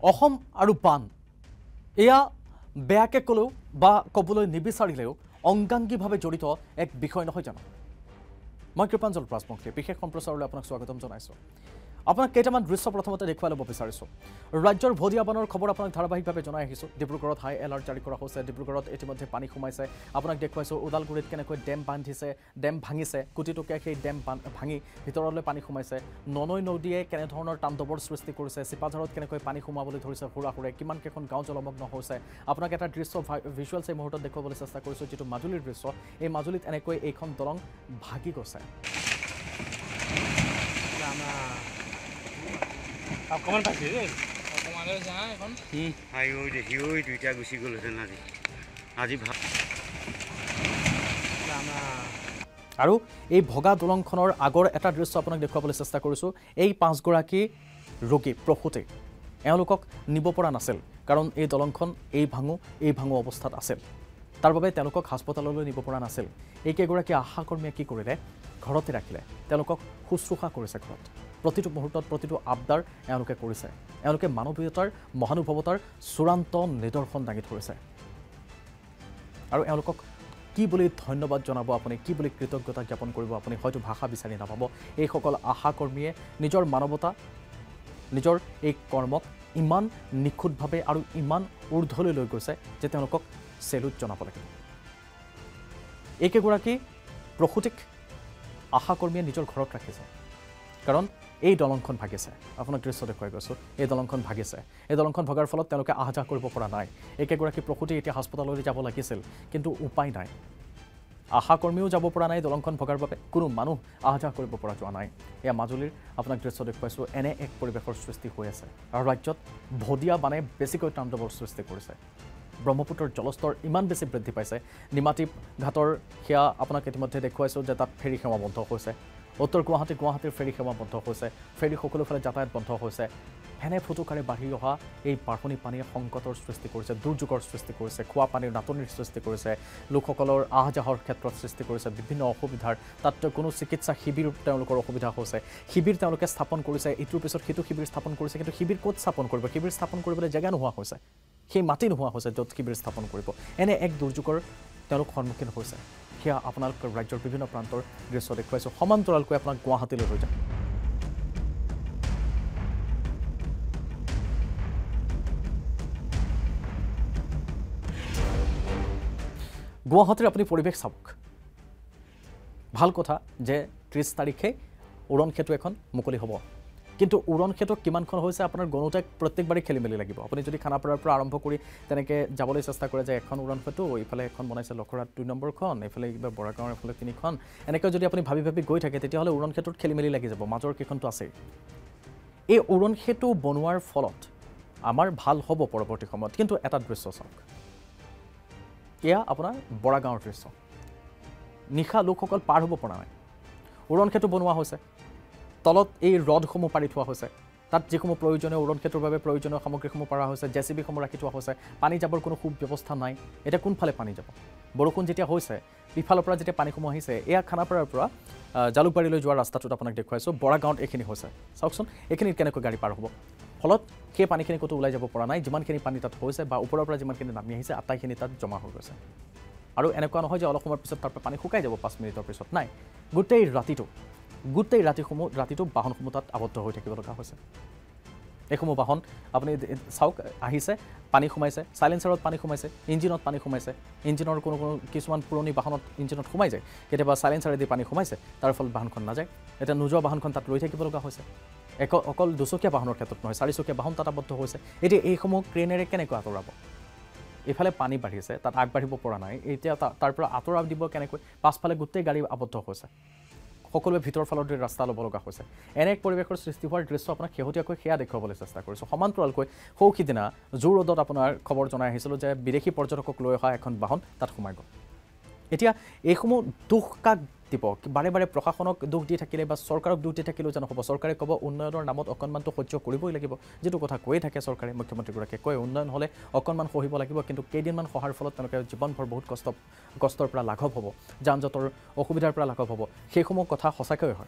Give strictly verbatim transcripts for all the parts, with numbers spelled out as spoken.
অসম আৰু বান এয়া বেয়াকে ক'লেও বা ক'বলৈ নিবিচাৰিলেও অংগাংগীভাৱে জড়িত এক বিষয় নহয় জানো মই কৃপাঞ্জল ৰাজবংশী বিশেষ সম্প্ৰচাৰলৈ আপোনাক স্বাগতম জনাইছোঁ আপোনাক কেইটামান দৃশ্য প্ৰথমতে দেখুৱাই ল'ব বিচাৰিছোঁ ৰাজ্যৰ ভদিয়া বানৰ খবৰ আপোনাক ধাৰাবাহিকভাৱে জনাই আহিছোঁ ডিব্ৰুগড়ত হাই এলাৰ্ট জাৰি কৰা হৈছে ডিব্ৰুগড়ত ইতিমধ্যে পানী সোমাইছে আপোনাক দেখুৱাইছোঁ ওদালগুৰিত কেনেকৈ ডেম বান্ধিছে ডেম ভাঙিছে কোটিটকীয়া সেই ডেম ভাঙি ভিতৰলৈ পানী সোমাইছে ননৈ নদীয়ে কেনেধৰণৰ তাণ্ডৱৰ সৃষ্টি কৰিছে চিপাঝাৰত কেনেকৈ পানী সোমাবলৈ ধৰিছে হুৰাহুৰে কিমান কেইখন গাঁও জলমগ্ন হৈছে আপোনাক এটা দৃশ্য ভিজুৱেলছ এই মুহূৰ্তত দেখুৱাবলৈ চেষ্টা কৰিছোঁ যিটো মাজুলীৰ দৃশ্য এই মাজুলীত এনেকৈ এইখন দলং ভাগি গৈছে অকমান পাইছে ৰে অকমানে যা এখন হুম আই ওই দেখি ওই দুইটা গুছি গল হেন আজি আজি ভাত জানা আৰু এই ভগা দলংখনৰ আগৰ এটা দৃশ্য আপোনাক দেখুৱাবলৈ চেষ্টা কৰিছোঁ এই পাঁচগৰাকী ৰোগী প্ৰসূতি এওঁলোকক নিব পৰা নাছিল কাৰণ এই দলংখন এই ভাঙো এই ভাঙো অৱস্থাত আছিল তাৰ বাবে তেওঁলোকক হাস্পতাললৈ নিব পৰা নাছিল এইকেইগৰাকী আশাকৰ্মীয়ে কি কৰিলে ঘৰতে ৰাখিলে তেওঁলোকক শুশ্ৰূষা কৰিছে ঘৰত প্ৰতিটো মুহূৰ্তত প্ৰতিটো আবদাৰ এওঁলোকে কৰিছে এওঁলোকে মানৱীয়তাৰ মহানুভৱতাৰ চূড়ান্ত নিদৰ্শন দাঙি ধৰিছে আৰু এওঁলোকক কি বুলি ধন্যবাদ জনাব আপুনি কি বুলি কৃতজ্ঞতা জ্ঞাপন কৰিব আপুনি হয়তো ভাষা বিচাৰি নাপাব এইসকল আশাকৰ্মীয়ে নিজৰ মানৱতা নিজৰ এই কৰ্মক ইমান নিখুঁতভাৱে আৰু ইমান ঊৰ্ধলৈ লৈ গৈছে যে তেওঁলোকক চেলুট জনাব লাগিব এইকেইগৰাকী প্ৰসূতিক আশাকৰ্মীয়ে নিজৰ ঘৰত ৰাখিছে কাৰণ এই দলংখন ভাগিছে আপোনাক দৃশ্য দেখুৱাই গৈছোঁ এই দলংখন ভাগিছে এই দলংখন ভগাৰ ফলত তেওঁলোকে আহ যাহ কৰিব পৰা নাই একেগৰাকী প্ৰসূতি এতিয়া হাস্পতাললৈ যাব লাগিছিল কিন্তু উপায় নাই আশাকৰ্মীও যাব পৰা নাই দলংখন ভগাৰ বাবে কোনো মানুহ আহ যাহ কৰিব পৰা যোৱা নাই এয়া মাজুলীৰ আপোনাক দৃশ্য দেখুৱাইছোঁ এনে এক পৰিৱেশৰ সৃষ্টি হৈ আছে আৰু ৰাজ্যত ভদিয়া বানে বেছিকৈ তাণ্ডৱৰ সৃষ্টি কৰিছে ব্ৰহ্মপুত্ৰৰ জলস্তৰ ইমান বেছি বৃদ্ধি পাইছে নিমাতী ঘাটৰ সেয়া আপোনাক ইতিমধ্যে দেখুৱাইছোঁ যে তাত ফেৰী সেৱা বন্ধ হৈছে উত্তৰ গুৱাহাটী গুৱাহাটীৰ ফেৰী সেৱা বন্ধ হৈছে ফেৰী সকলোফালে যাতায়াত বন্ধ হৈছে ফেনে ফুটুকাৰে বাঢ়ি অহা এই বাঢ়নী পানীয়ে সংকটৰ সৃষ্টি কৰিছে দুৰ্যোগৰ সৃষ্টি কৰিছে খোৱা পানীৰ নাটনিৰ সৃষ্টি কৰিছে লোকসকলৰ আহ যাহৰ ক্ষেত্ৰত সৃষ্টি কৰিছে বিভিন্ন অসুবিধাৰ তাত কোনো চিকিৎসা শিবিৰ তেওঁলোকৰ অসুবিধা হৈছে শিবিৰ তেওঁলোকে স্থাপন কৰিছে ইটোৰ পিছত সিটো শিবিৰ স্থাপন কৰিছে কিন্তু শিবিৰ ক'ত স্থাপন কৰিব শিবিৰ স্থাপন কৰিবলৈ জেগা নোহোৱা হৈছে সেই মাটি নোহোৱা হৈছে য'ত শিবিৰ স্থাপন কৰিব এনে এক দুৰ্যোগৰ তেওঁলোক সন্মুখীন হৈছে সেয়া আপোনালোকৰ ৰাজ্যৰ বিভিন্ন প্ৰান্তৰ দৃশ্য দেখুৱাইছোঁ সমান্তৰালকৈ আপোনাক গুৱাহাটীলৈ লৈ যাম গুৱাহাটীৰ আপুনি পৰিৱেশ চাওক ভাল কথা যে ত্ৰিছ তাৰিখে উৰণ সেতু এখন মুকলি হ'ব কিন্তু উৰণ সেতু কিমানখন হৈছে আপোনাৰ গণতে প্ৰত্যেকবাৰে খেলি মেলি লাগিব আপুনি যদি খানাপাৰাৰ পৰা আৰম্ভ কৰি তেনেকৈ যাবলৈ চেষ্টা কৰে যে এখন উৰণ সেতু এইফালে এখন বনাইছে লখৰাত দুই নম্বৰখন এইফালে কিবা বৰাগাঁৱৰ এইফালে তিনিখন এনেকৈ যদি আপুনি ভাবি ভাবি গৈ থাকে তেতিয়াহ'লে উৰণ সেতুত খেলি মেলি লাগি যাব মাজৰ কেইখনটো আছেই এই উৰণ সেতু বনোৱাৰ ফলত আমাৰ ভাল হ'ব পৰৱৰ্তী সময়ত কিন্তু এটা দৃশ্য চাওক এয়া আপোনাৰ বৰাগাঁৱৰ দৃশ্য নিশা লোকসকল পাৰ হ'ব পৰা নাই উৰণ সেতু বনোৱা হৈছে তলত এই ৰডসমূহ পাৰি থোৱা হৈছে তাত যিসমূহ প্ৰয়োজনীয় উৰণ সেতুৰ বাবে প্ৰয়োজনীয় সামগ্ৰীসমূহ পৰা হৈছে জে চি বিসমূহ ৰাখি থোৱা হৈছে পানী যাবৰ কোনো সুব্যৱস্থা নাই এতিয়া কোনফালে পানী যাব বৰষুণ যেতিয়া হৈছে ইফালৰ পৰা যেতিয়া পানীসমূহ আহিছে এয়া খানাপাৰাৰ পৰা জালুকবাৰীলৈ যোৱা ৰাস্তাটোত আপোনাক দেখুৱাইছোঁ বৰাগাঁৱত এইখিনি হৈছে চাওকচোন এইখিনিত কেনেকৈ গাড়ী পাৰ হ'ব ফলত সেই পানীখিনি ক'তো ওলাই যাব পৰা নাই যিমানখিনি পানী তাত হৈছে বা ওপৰৰ পৰা যিমানখিনি নামি আহিছে আটাইখিনি তাত জমা হৈ গৈছে আৰু এনেকুৱা নহয় যে অলপ সময়ৰ পিছত তাৰ পৰা পানী শুকাই যাব পাঁচ মিনিটৰ পিছত নাই গোটেই ৰাতিটো গোটেই ৰাতিসমূহ ৰাতিটো বাহনসমূহ তাত আবদ্ধ হৈ থাকিব লগা হৈছে এইসমূহ বাহন আপুনি চাওক আহিছে পানী সোমাইছে চাইলেঞ্চাৰত পানী সোমাইছে ইঞ্জিনত পানী সোমাইছে ইঞ্জিনৰ কোনো কোনো কিছুমান পুৰণি বাহনত ইঞ্জিনত সোমাই যায় কেতিয়াবা চাইলেঞ্চাৰেদি পানী সোমাইছে তাৰ ফলত বাহনখন নাযায় এতিয়া নোযোৱা বাহনখন তাত ৰৈ থাকিব লগা হৈছে এক অকল দুচকীয়া বাহনৰ ক্ষেত্ৰত নহয় চাৰিচকীয়া বাহন তাত আবদ্ধ হৈছে এতিয়া এইসমূহ ক্ৰেনেৰে কেনেকৈ আঁতৰাব এইফালে পানী বাঢ়িছে তাত আগবাঢ়িব পৰা নাই এতিয়া তাৰ পৰা আঁতৰাব দিব কেনেকৈ পাছফালে গোটেই গাড়ী আবদ্ধ হৈছে সকলোৱে ভিতৰ ফালৰ ৰাস্তা ল'ব লগা হৈছে এনে এক পৰিৱেশৰ সৃষ্টি হোৱাৰ দৃশ্য আপোনাক শেহতীয়াকৈ সেয়া দেখুৱাবলৈ চেষ্টা কৰিছোঁ সমান্তৰালকৈ সৌসিদিনা জু ৰোডত আপোনাৰ খবৰ জনাই আহিছিলোঁ যে বিদেশী পৰ্যটকক লৈ অহা এখন বাহন তাত সোমাই গ'ল এতিয়া এইসমূহ দুখ কাক দিব বাৰে বাৰে প্ৰশাসনক দুখ দি থাকিলে বা চৰকাৰক দুখ দি থাকিলেও জানো হ'ব চৰকাৰে ক'ব উন্নয়নৰ নামত অকণমানটো সহ্য কৰিবই লাগিব যিটো কথা কৈয়ে থাকে চৰকাৰে মুখ্যমন্ত্ৰীগৰাকীয়ে কয় উন্নয়ন হ'লে অকণমান সহিব লাগিব কিন্তু কেইদিনমান সহাৰ ফলত তেওঁলোকে জীৱনভৰ বহুত কষ্ট কষ্টৰ পৰা লাঘৱ হ'ব যান জঁটৰ অসুবিধাৰ পৰা লাঘৱ হ'ব সেইসমূহ কথা সঁচাকৈ হয়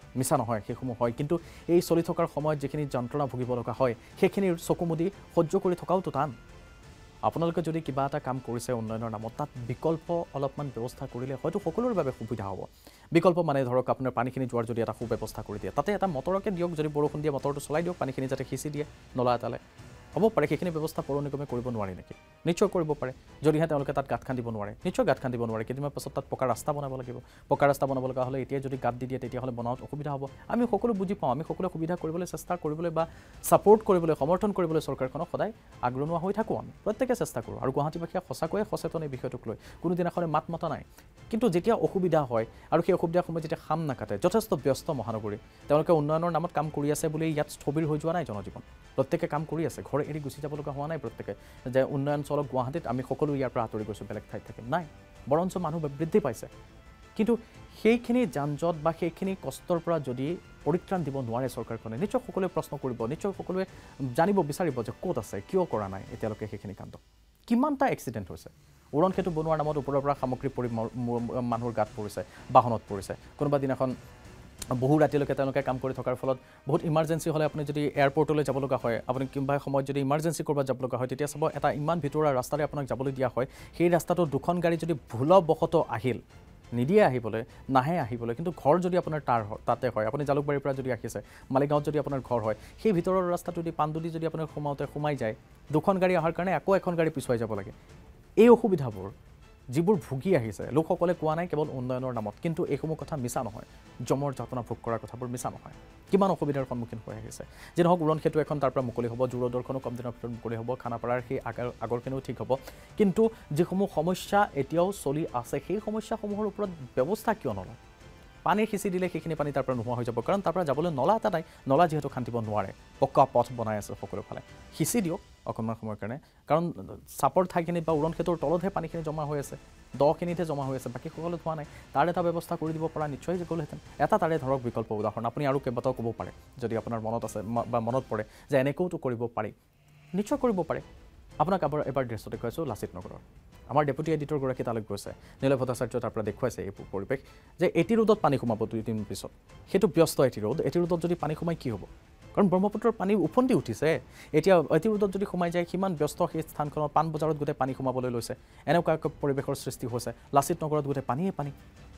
মিছা নহয় সেইসমূহ হয় কিন্তু এই চলি থকাৰ সময়ত যিখিনি যন্ত্ৰণা ভুগিব লগা হয় সেইখিনিৰ চকুমুদি সহ্য কৰি থকাওতো টান আপোনালোকে যদি কিবা এটা কাম কৰিছে উন্নয়নৰ নামত তাত বিকল্প অলপমান ব্যৱস্থা কৰিলে হয়তো সকলোৰে বাবে সুবিধা হ'ব বিকল্প মানে ধৰক আপোনাৰ পানীখিনি যোৱাৰ যদি এটা সুব্যৱস্থা কৰি দিয়ে তাতে এটা মটৰকে দিয়ক যদি বৰষুণ দিয়ে মটৰটো চলাই দিয়ক পানীখিনি যাতে সিঁচি দিয়ে নলা এটালে হ'ব পাৰে সেইখিনি ব্যৱস্থা পৌৰ নিগমে কৰিব নোৱাৰে নেকি নিশ্চয় কৰিব পাৰে যদিহে তেওঁলোকে তাত গাঁত খান্দিব নোৱাৰে নিশ্চয় গাঁত খান্দিব নোৱাৰে কেইদিনমান পাছত তাত পকা ৰাস্তা বনাব লাগিব পকা ৰাস্তা বনাব লগা হ'লে এতিয়া যদি গাঁত দি দিয়ে তেতিয়াহ'লে বনাওঁত অসুবিধা হ'ব আমি সকলো বুজি পাওঁ আমি সকলো সুবিধা কৰিবলৈ চেষ্টা কৰিবলৈ বা ছাপোৰ্ট কৰিবলৈ সমৰ্থন কৰিবলৈ চৰকাৰখনক সদায় আগ্ৰহী হৈ থাকোঁ আমি প্ৰত্যেকে চেষ্টা কৰোঁ আৰু গুৱাহাটীবাসীয়ে সঁচাকৈয়ে সচেতন এই বিষয়টোক লৈ কোনোদিনাখনে মাত মতা নাই কিন্তু যেতিয়া অসুবিধা হয় আৰু সেই অসুবিধাৰ সময়ত যেতিয়া খাম নাকাটে যথেষ্ট ব্যস্ত মহানগৰী তেওঁলোকে উন্নয়নৰ নামত কাম কৰি আছে বুলি ইয়াত স্থবিৰ হৈ যোৱা নাই জনজীৱন প্ৰত্যেকে কাম কৰি আছে ঘৰ এৰি গুচি যাব লগা হোৱা নাই প্ৰত্যেকে যে উন্নয়ন চলক গুৱাহাটীত আমি সকলো ইয়াৰ পৰা আঁতৰি গৈছোঁ বেলেগ ঠাইত থাকিম নাই বৰঞ্চ মানুহ বৃদ্ধি পাইছে কিন্তু সেইখিনি যানজঁট বা সেইখিনি কষ্টৰ পৰা যদি পৰিত্ৰাণ দিব নোৱাৰে চৰকাৰখনে নিশ্চয় সকলোৱে প্ৰশ্ন কৰিব নিশ্চয় সকলোৱে জানিব বিচাৰিব যে ক'ত আছে কিয় কৰা নাই এতিয়ালৈকে সেইখিনি কাণ্ড কিমানটা এক্সিডেণ্ট হৈছে উৰণ সেতু বনোৱাৰ নামত ওপৰৰ পৰা সামগ্ৰী পৰি মানুহৰ গাত পৰিছে বাহনত পৰিছে কোনোবা দিনাখন বহু ৰাতিলৈকে তেওঁলোকে কাম কৰি থকাৰ ফলত বহুত ইমাৰ্জেঞ্চি হ'লে আপুনি যদি এয়াৰপৰ্টলৈ যাব লগা হয় আপুনি কিবা সময়ত যদি ইমাৰ্জেঞ্চি ক'ৰবাত যাব লগা হয় তেতিয়া চাব এটা ইমান ভিতৰুৱা ৰাস্তাৰে আপোনাক যাবলৈ দিয়া হয় সেই ৰাস্তাটো দুখন গাড়ী যদি ভুলবশতঃ আহিল নিদিয়ে আহিবলৈ নাহে আহিবলৈ কিন্তু ঘৰ যদি আপোনাৰ তাৰ তাতে হয় আপুনি জালুকবাৰীৰ পৰা যদি আহিছে মালিগাঁৱত যদি আপোনাৰ ঘৰ হয় সেই ভিতৰৰ ৰাস্তাটো যদি পাণ্ডুলি যদি আপোনাৰ সোমাওঁতে সোমাই যায় দুখন গাড়ী অহাৰ কাৰণে আকৌ এখন গাড়ী পিছুৱাই যাব লাগে এই অসুবিধাবোৰ যিবোৰ ভুগি আহিছে লোকসকলে কোৱা নাই কেৱল উন্নয়নৰ নামত কিন্তু এইসমূহ কথা মিছা নহয় জমৰ যাতনা ভোগ কৰাৰ কথাবোৰ মিছা নহয় কিমান অসুবিধাৰ সন্মুখীন হৈ আহিছে যে নহওক উৰণ সেতু এখন তাৰ পৰা মুকলি হ'ব জোৰদৰ্শনো কম দিনৰ ভিতৰত মুকলি হ'ব খানাপাৰাৰ সেই আগৰ আগৰখিনিও ঠিক হ'ব কিন্তু যিসমূহ সমস্যা এতিয়াও চলি আছে সেই সমস্যাসমূহৰ ওপৰত ব্যৱস্থা কিয় নলয় পানী সিঁচি দিলে সেইখিনি পানী তাৰ পৰা নোহোৱা হৈ যাব কাৰণ তাৰ পৰা যাবলৈ নলা এটা নাই নলা যিহেতু খান্দিব নোৱাৰে পক্কা পথ বনাই আছে সকলো ফালে সিঁচি দিয়ক অকণমান সময়ৰ কাৰণে কাৰণ চাপৰ ঠাইখিনিত বা উৰণ সেতুৰ তলতহে পানীখিনি জমা হৈ আছে দখিনিতহে জমা হৈ আছে বাকী সকলো হোৱা নাই তাৰ এটা ব্যৱস্থা কৰি দিব পৰা নিশ্চয় গ'লহেঁতেন এটা তাৰে ধৰক বিকল্প উদাহৰণ আপুনি আৰু কেইবাটাও ক'ব পাৰে যদি আপোনাৰ মনত আছে বা মনত পৰে যে এনেকৈওতো কৰিব পাৰি নিশ্চয় কৰিব পাৰে আপোনাক এবাৰ এবাৰ দৃশ্য দেখুৱাইছোঁ লাচিত নগৰৰ আমাৰ ডেপুটি এডিটৰগৰাকী তালৈ গৈছে নীলয় ভট্টাচাৰ্য তাৰ পৰা দেখুৱাইছে এই পৰিৱেশ যে এটি ৰোডত পানী সোমাব দুই দিন পিছত সেইটো ব্যস্ত এটি ৰোড এটি ৰোডত যদি পানী সোমাই কি হ'ব কাৰণ ব্ৰহ্মপুত্ৰৰ পানী উফন্দি উঠিছে এতিয়া এটি ৰোডত যদি সোমাই যায় সিমান ব্যস্ত সেই স্থানখনত পাণ বজাৰত গোটেই পানী সোমাবলৈ লৈছে এনেকুৱা এক পৰিৱেশৰ সৃষ্টি হৈছে লাচিত নগৰত গোটেই পানীয়ে পানী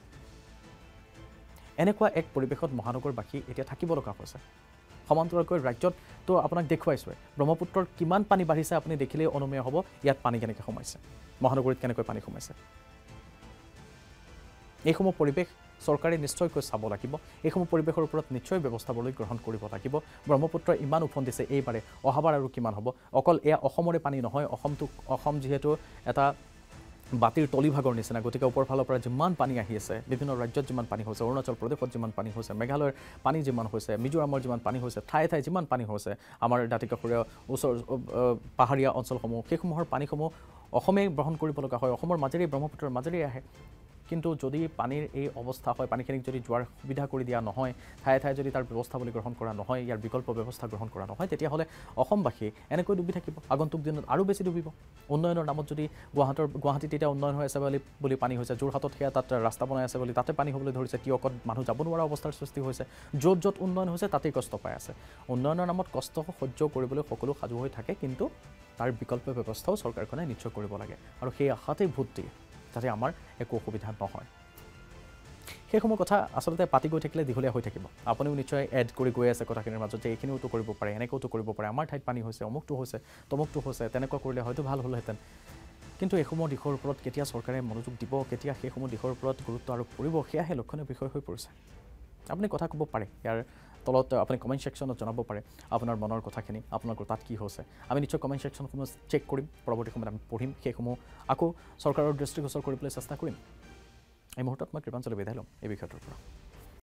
এনেকুৱা এক পৰিৱেশত মহানগৰবাসী এতিয়া থাকিব লগা হৈছে সমান্তৰালকৈ ৰাজ্যত তো আপোনাক দেখুৱাইছোৱে ব্ৰহ্মপুত্ৰৰ কিমান পানী বাঢ়িছে আপুনি দেখিলেই অনুমেয় হ'ব ইয়াত পানী কেনেকৈ সোমাইছে মহানগৰীত কেনেকৈ পানী সোমাইছে এইসমূহ পৰিৱেশ চৰকাৰে নিশ্চয়কৈ চাব লাগিব এইসমূহ পৰিৱেশৰ ওপৰত নিশ্চয় ব্যৱস্থাৱলী গ্ৰহণ কৰিব লাগিব ব্ৰহ্মপুত্ৰ ইমান উফন্দিছে এইবাৰে অহাবাৰ আৰু কিমান হ'ব অকল এয়া অসমৰে পানী নহয় অসমটো অসম যিহেতু এটা বাতিৰ তলিভাগৰ নিচিনা গতিকে ওপৰ ফালৰ পৰা যিমান পানী আহি আছে বিভিন্ন ৰাজ্যত যিমান পানী হৈছে অৰুণাচল প্ৰদেশত যিমান পানী হৈছে মেঘালয়ৰ পানী যিমান হৈছে মিজোৰামৰ যিমান পানী হৈছে ঠায়ে ঠায়ে যিমান পানী হৈছে আমাৰ দাঁতিকাষৰীয়া ওচৰ পাহাৰীয়া অঞ্চলসমূহ সেইসমূহৰ পানীসমূহ অসমে গ্ৰহণ কৰিব লগা হয় অসমৰ মাজেৰে ব্ৰহ্মপুত্ৰৰ মাজেৰে আহে কিন্তু যদি পানীৰ এই অৱস্থা হয় পানীখিনিক যদি যোৱাৰ সুবিধা কৰি দিয়া নহয় ঠায়ে ঠায়ে যদি তাৰ ব্যৱস্থাৱলী গ্ৰহণ কৰা নহয় ইয়াৰ বিকল্প ব্যৱস্থা গ্ৰহণ কৰা নহয় তেতিয়াহ'লে অসমবাসী এনেকৈ ডুবি থাকিব আগন্তুক দিনত আৰু বেছি ডুবিব উন্নয়নৰ নামত যদি গুৱাহাটীৰ গুৱাহাটীত এতিয়া উন্নয়ন হৈ আছে বুলি বুলি পানী হৈছে যোৰহাটত সেয়া তাত ৰাস্তা বনাই আছে বুলি তাতে পানী হ'বলৈ ধৰিছে টিয়কত মানুহ যাব নোৱাৰা অৱস্থাৰ সৃষ্টি হৈছে য'ত য'ত উন্নয়ন হৈছে তাতেই কষ্ট পাই আছে উন্নয়নৰ নামত কষ্ট সহ্য কৰিবলৈ সকলো সাজু হৈ থাকে কিন্তু তাৰ বিকল্প ব্যৱস্থাও চৰকাৰখনে নিশ্চয় কৰিব লাগে আৰু সেই আশাতেই ভোট দিয়ে যাতে আমাৰ একো অসুবিধা নহয় সেইসমূহ কথা আচলতে পাতি গৈ থাকিলে দীঘলীয়া হৈ থাকিব আপুনিও নিশ্চয় এড কৰি গৈ আছে কথাখিনিৰ মাজত যে এইখিনিওতো কৰিব পাৰে এনেকৈওতো কৰিব পাৰে আমাৰ ঠাইত পানী হৈছে অমুকটো হৈছে তমুকটো হৈছে তেনেকুৱা কৰিলে হয়তো ভাল হ'লহেঁতেন কিন্তু এইসমূহ দিশৰ ওপৰত কেতিয়া চৰকাৰে মনোযোগ দিব কেতিয়া সেইসমূহ দিশৰ ওপৰত গুৰুত্ব আৰোপ কৰিব সেয়াহে লক্ষণীয় বিষয় হৈ পৰিছে আপুনি কথা ক'ব পাৰে ইয়াৰ তলত আপুনি কমেণ্ট ছেকশ্যনত জনাব পাৰে আপোনাৰ মনৰ কথাখিনি আপোনালোকৰ তাত কি হৈছে আমি নিশ্চয় কমেণ্ট ছেকশ্যনসমূহ চেক কৰিম পৰৱৰ্তী সময়ত আমি পঢ়িম সেইসমূহ আকৌ চৰকাৰৰ দৃষ্টিগোচৰ কৰিবলৈ চেষ্টা কৰিম এই মুহূৰ্তত মই কৃপাঞ্জলি বিদায় ল'ম এই বিষয়টোৰ পৰা